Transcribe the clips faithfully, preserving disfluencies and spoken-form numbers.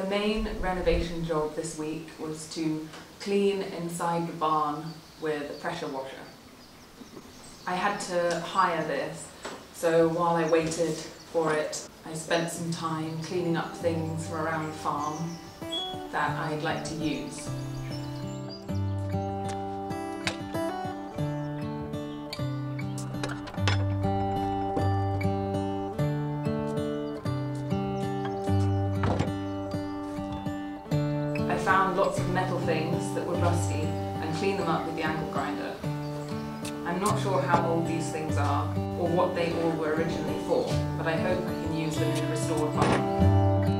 The main renovation job this week was to clean inside the barn with a pressure washer. I had to hire this, so while I waited for it, I spent some time cleaning up things from around the farm that I'd like to use. I found lots of metal things that were rusty and cleaned them up with the angle grinder. I'm not sure how old these things are or what they all were originally for, but I hope I can use them in a restored barn.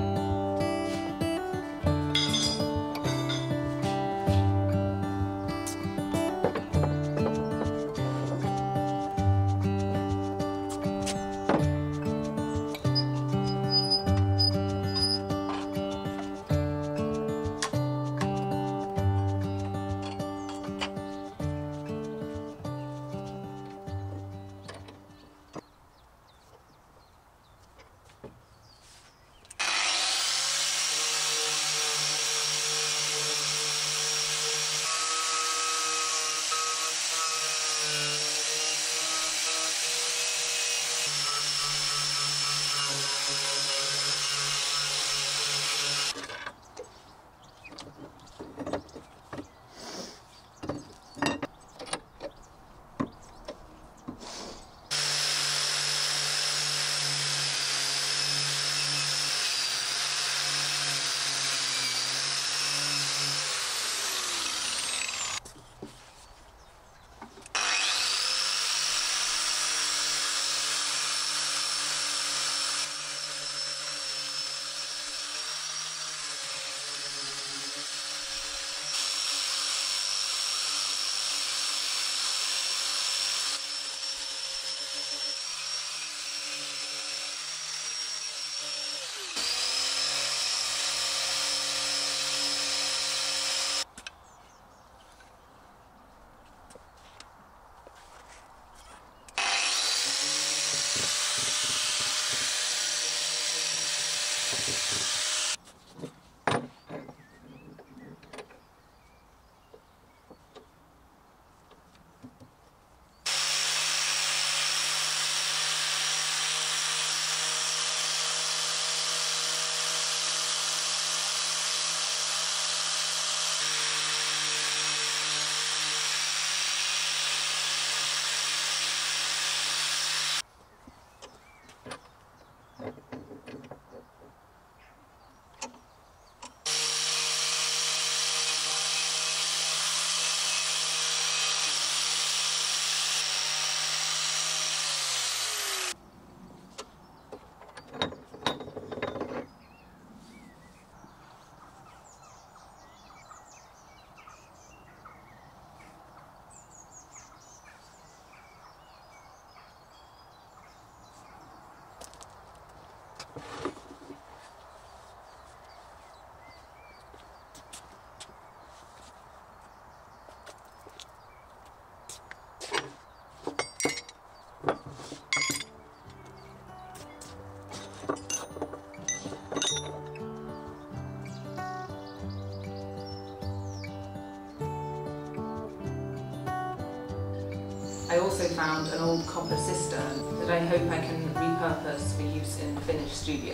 I also found an old copper cistern that I hope I can repurpose for use in the finished studio.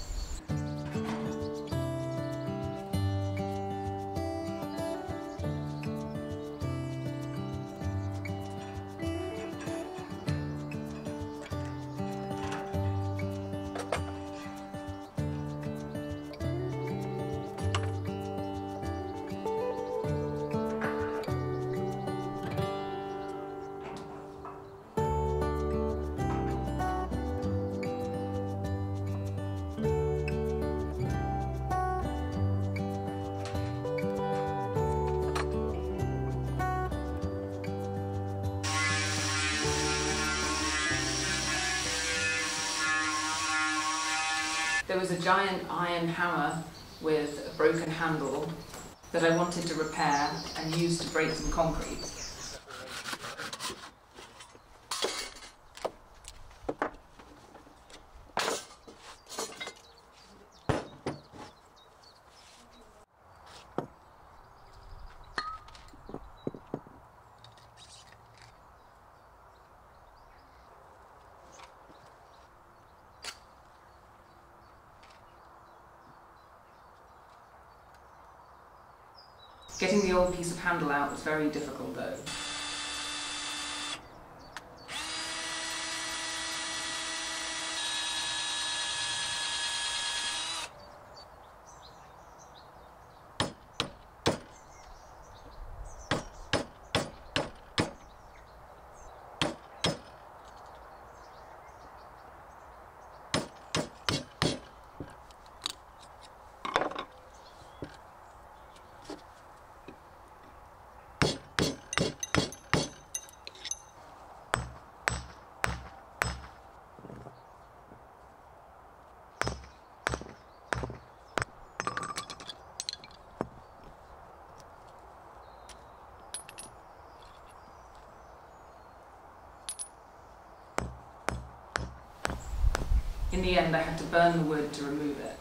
There was a giant iron hammer with a broken handle that I wanted to repair and use to break some concrete. Getting the old piece of handle out was very difficult though. In the end, I had to burn the wood to remove it.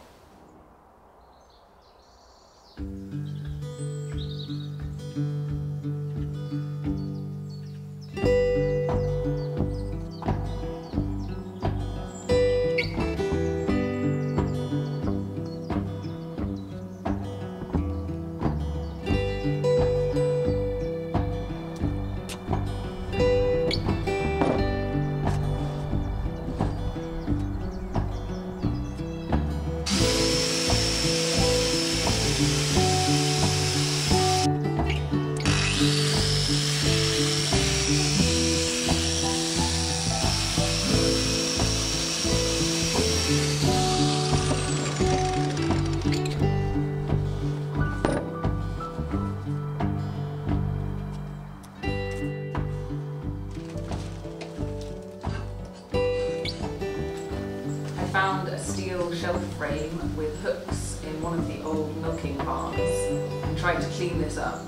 I found a steel shelf frame with hooks in one of the old milking barns and tried to clean this up.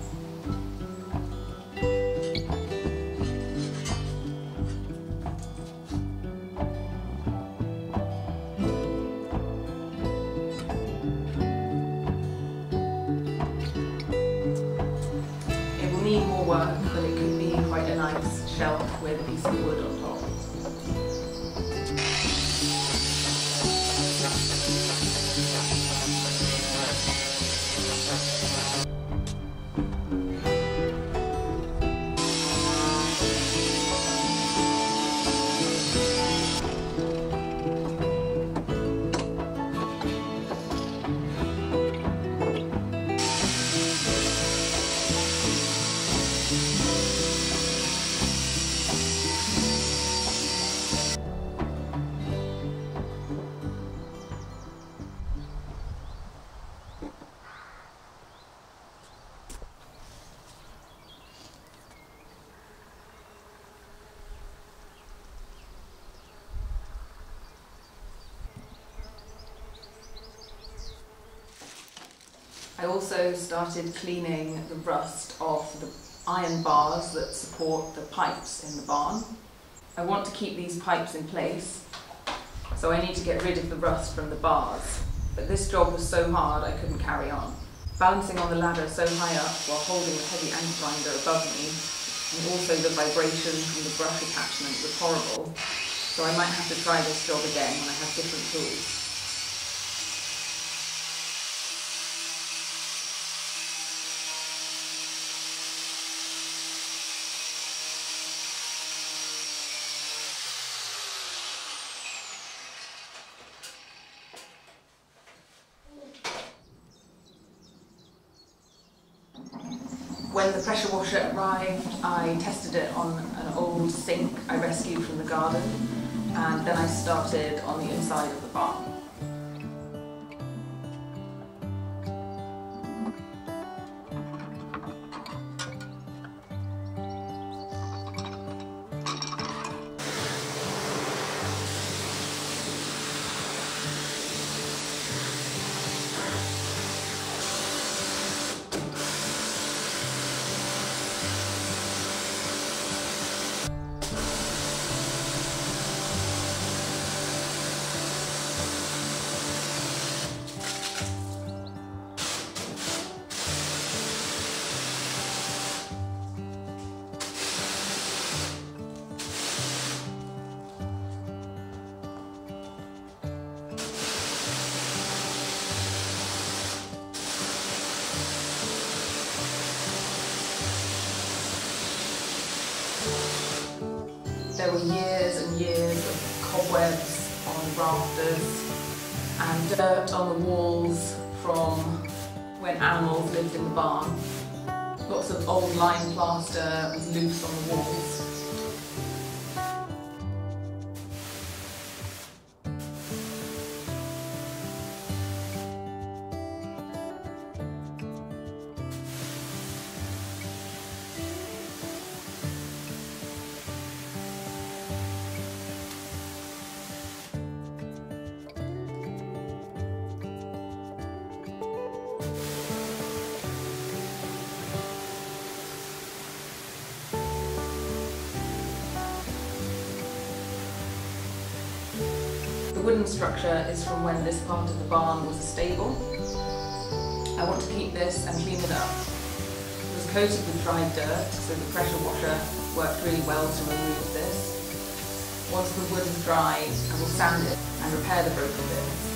It will need more work, but it could be quite a nice shelf with a piece of wood on top. I also started cleaning the rust off the iron bars that support the pipes in the barn. I want to keep these pipes in place, so I need to get rid of the rust from the bars. But this job was so hard I couldn't carry on. Balancing on the ladder so high up while holding the heavy angle grinder above me, and also the vibration from the brush attachment was horrible, so I might have to try this job again when I have different tools. When the pressure washer arrived, I tested it on an old sink I rescued from the garden, and then I started on the inside of the barn. were years and years of cobwebs on rafters and dirt on the walls from when animals lived in the barn. Lots of old lime plaster was loose on the walls. The wooden structure is from when this part of the barn was a stable. I want to keep this and clean it up. It was coated with dried dirt, so the pressure washer worked really well to remove this. Once the wood is dry, I will sand it and repair the broken bits.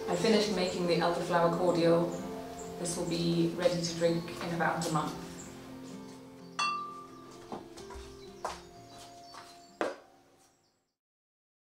I finished making the elderflower cordial. This will be ready to drink in about a month.